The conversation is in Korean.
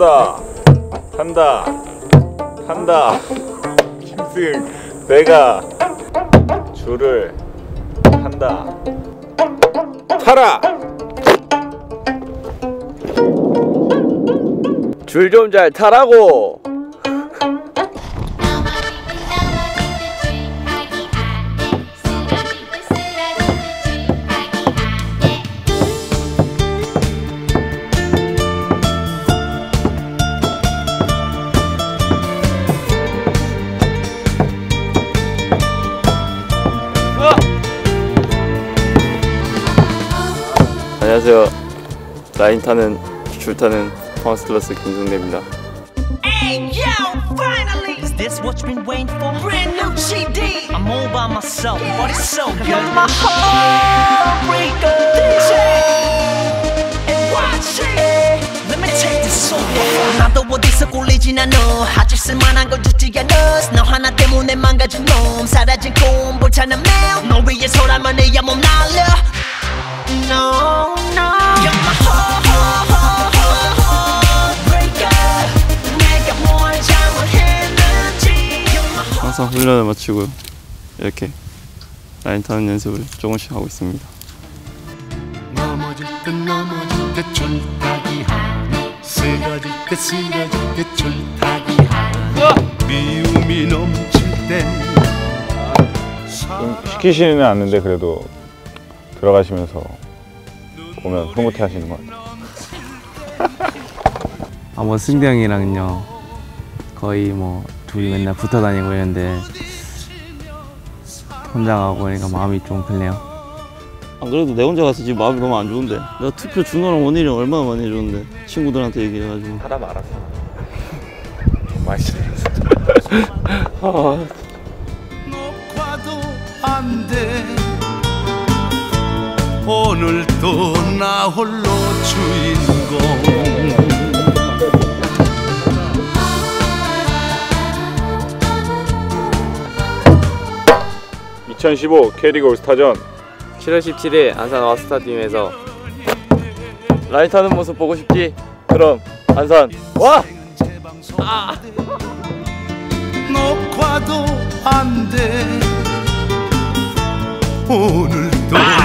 한다. 짐승, 내가 줄을 한다. 타라. 줄 좀 잘 타라고. 안녕하세요. 라인 타는 줄 타는 파운스플러스 김승대입니다. Hey yo, finally! Is this what you've been waiting for? Brand new CD! I'm all by myself, but it's so good. You're my heartbreaker. DJ and watch it. Let me take this over. 나도 어디서 꿀리진 않아. 아직 쓸만한 걸 주지 않아. 너 하나 때문에 망가진 놈. 사라진 꿈 불타는 매일. 너 위해서라면 내 몸 날려. No, no. You're my heartbreaker. 내가 뭘 잘못했는지. 항상 훈련을 마치고 이렇게 라인 타는 연습을 조금씩 하고 있습니다. 넘어질 때 줄타기 하네. 쓰러질 때 줄타기 하네. 미움이 넘칠 때 좀 시키지는 않는데 그래도 들어가시면서 보면 흐뭇해 하시는 것 같아요. 승대 형이랑요 거의 뭐 둘이 맨날 붙어 다니고 이랬는데 혼자 가고 그러니까 마음이 좀 그래요. 안 그래도 내 혼자 가서 지금 마음이 너무 안 좋은데. 내가 투표 준호랑 원일이랑 얼마나 많이 해줬는데 친구들한테 얘기해가지고. 사람 알아서 맛있어. 녹화도 안 돼. 오늘도 나 홀로 주인공. 2015 K리그 올스타전 7월 17일 안산 와스타디움에서 라인 타는 모습 보고 싶지? 그럼 안산 와! 녹화도 안 돼. 오늘도